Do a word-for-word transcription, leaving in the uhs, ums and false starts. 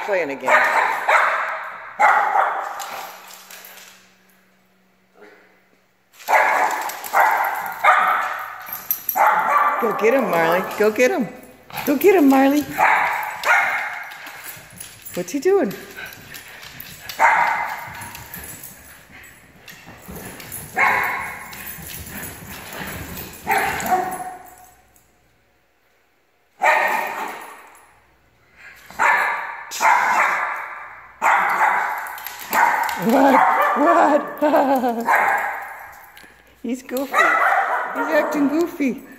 playing again. Go get him, Marley. Go get him. Go get him, Marley. What's he doing? What? What? He's goofy. He's acting goofy.